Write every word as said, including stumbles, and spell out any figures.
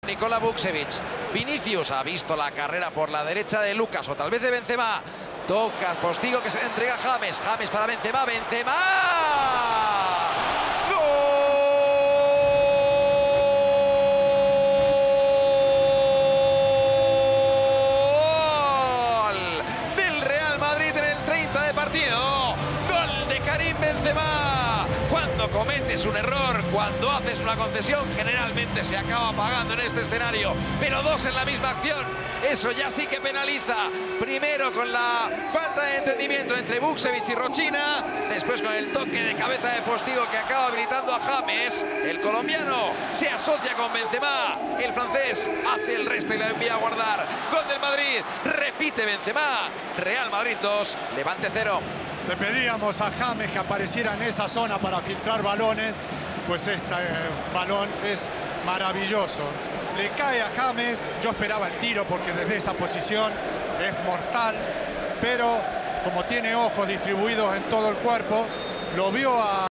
Nikola Vukcevic. Vinicius ha visto la carrera por la derecha de Lucas o tal vez de Benzema. Toca Postigo que se le entrega a James. James para Benzema. ¡Benzema! Benzema. Cuando cometes un error, cuando haces una concesión, generalmente se acaba pagando en este escenario, pero dos en la misma acción, eso ya sí que penaliza. Primero con la falta de entendimiento entre Vukcevic y Rochina, después con el toque de cabeza de Postigo que acaba habilitando a James. El colombiano se asocia con Benzema, el francés hace el resto y la envía a guardar. Gol del Madrid, repite Benzema. Real Madrid dos, Levante cero. Le pedíamos a James que apareciera en esa zona para filtrar balones, pues este eh, balón es maravilloso. Le cae a James, yo esperaba el tiro porque desde esa posición es mortal, pero como tiene ojos distribuidos en todo el cuerpo, lo vio a